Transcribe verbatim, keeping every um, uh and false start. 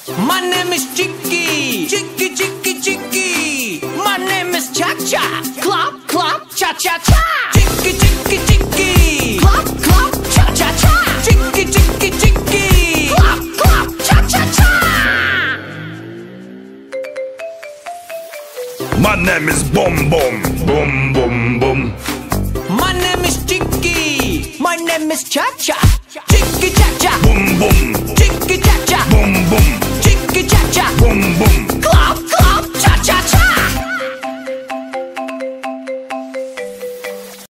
My name is Chicky, Chicky, Chicky, Chicky. My name is Cha-Cha, Clap, Clap, Cha-Cha-Cha. Chicky, Chicky, Chicky, Clap, Clap, Cha-Cha-Cha. Chicky, Chicky, Chicky, Clap, Clap, Cha-Cha-Cha. My name is Boom Boom, Boom Boom Boom. My name is Chicky, my name is Cha-Cha. Chicky, Cha-Cha, Boom Boom.